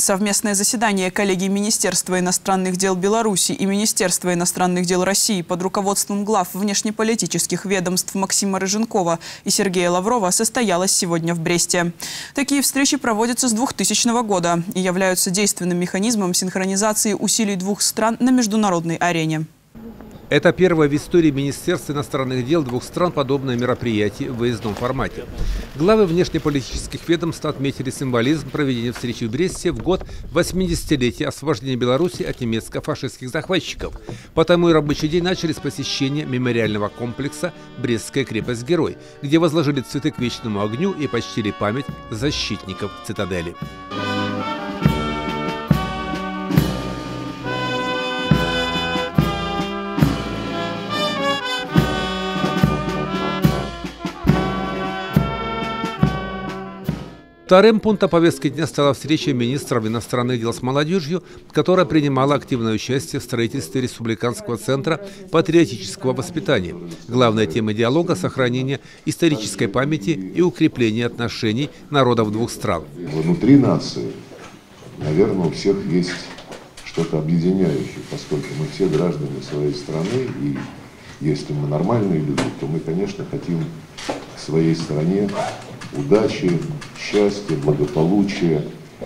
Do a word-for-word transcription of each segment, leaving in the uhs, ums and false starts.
Совместное заседание коллегий Министерства иностранных дел Беларуси и Министерства иностранных дел России под руководством глав внешнеполитических ведомств Максима Рыженкова и Сергея Лаврова состоялось сегодня в Бресте. Такие встречи проводятся с двухтысячного года и являются действенным механизмом синхронизации усилий двух стран на международной арене. Это первое в истории Министерства иностранных дел двух стран подобное мероприятие в выездном формате. Главы внешнеполитических ведомств отметили символизм проведения встречи в Бресте в год восьмидесятилетия освобождения Беларуси от немецко-фашистских захватчиков. Потому и рабочий день начали с посещения мемориального комплекса «Брестская крепость-герой», где возложили цветы к вечному огню и почтили память защитников цитадели. Вторым пунктом повестки дня стала встреча министров иностранных дел с молодежью, которая принимала активное участие в строительстве Республиканского центра патриотического воспитания. Главная тема диалога – сохранение исторической памяти и укрепление отношений народов двух стран. Внутри нации, наверное, у всех есть что-то объединяющее, поскольку мы все граждане своей страны, и если мы нормальные люди, то мы, конечно, хотим к своей стране удачи, счастья, благополучия.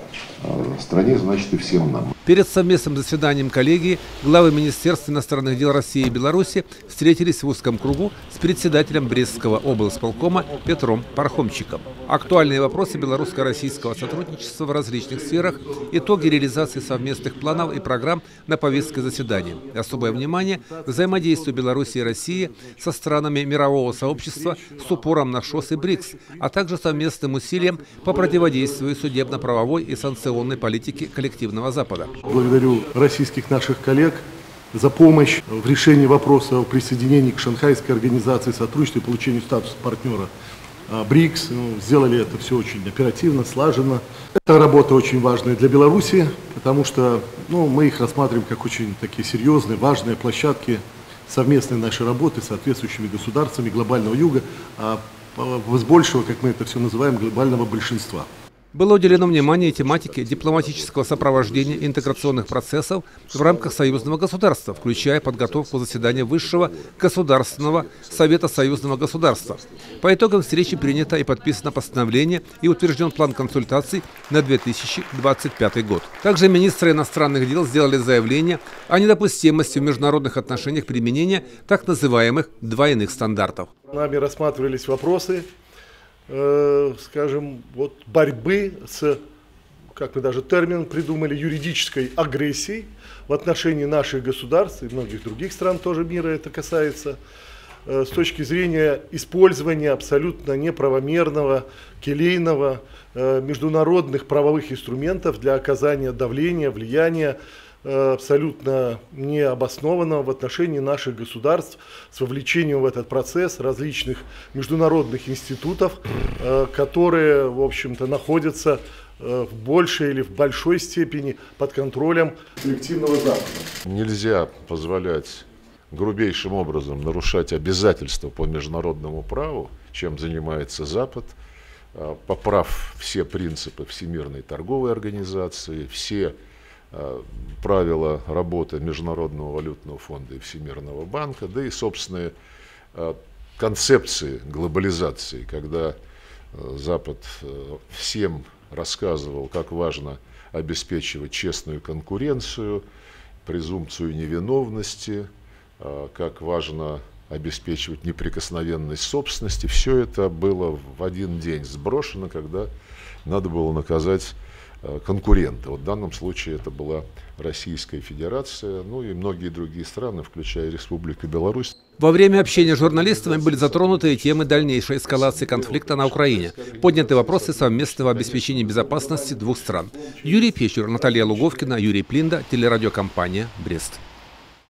Стране, значит, и всем нам. Перед совместным заседанием коллегии главы Министерств иностранных дел России и Беларуси встретились в узком кругу с председателем Брестского облсполкома Петром Пархомчиком. Актуальные вопросы белорусско-российского сотрудничества в различных сферах, итоги реализации совместных планов и программ на повестке заседания. Особое внимание – взаимодействию Беларуси и России со странами мирового сообщества с упором на ШОС и БРИКС, а также совместным усилиям по противодействию судебно-правовой и санкционной политике коллективного Запада. Благодарю российских наших коллег за помощь в решении вопроса о присоединении к Шанхайской организации сотрудничества и получению статуса партнера БРИКС. Ну, сделали это все очень оперативно, слаженно. Эта работа очень важная для Беларуси, потому что ну, мы их рассматриваем как очень такие серьезные, важные площадки совместной нашей работы с соответствующими государствами глобального юга, а с большего, как мы это все называем, глобального большинства. Было уделено внимание тематике дипломатического сопровождения интеграционных процессов в рамках союзного государства, включая подготовку заседания Высшего государственного совета союзного государства. По итогам встречи принято и подписано постановление и утвержден план консультаций на две тысячи двадцать пятый год. Также министры иностранных дел сделали заявление о недопустимости в международных отношениях применения так называемых двойных стандартов. Нами рассматривались вопросы, скажем, вот борьбы с, как мы даже термин придумали, юридической агрессией в отношении наших государств и многих других стран тоже мира это касается, с точки зрения использования абсолютно неправомерного, келейного международных правовых инструментов для оказания давления, влияния, абсолютно необоснованного в отношении наших государств с вовлечением в этот процесс различных международных институтов, которые, в общем-то, находятся в большей или в большой степени под контролем коллективного Запада. Нельзя позволять грубейшим образом нарушать обязательства по международному праву, чем занимается Запад, поправ все принципы Всемирной торговой организации, все правила работы Международного валютного фонда и Всемирного банка, да и собственные концепции глобализации, когда Запад всем рассказывал, как важно обеспечивать честную конкуренцию, презумпцию невиновности, как важно обеспечивать неприкосновенность собственности. Все это было в один день сброшено, когда надо было наказать конкурента. Вот в данном случае это была Российская Федерация, ну и многие другие страны, включая Республику Беларусь. Во время общения с журналистами были затронуты и темы дальнейшей эскалации конфликта на Украине. Подняты вопросы совместного обеспечения безопасности двух стран. Юрий Печур, Наталья Луговкина, Юрий Плинда, телерадиокомпания «Брест».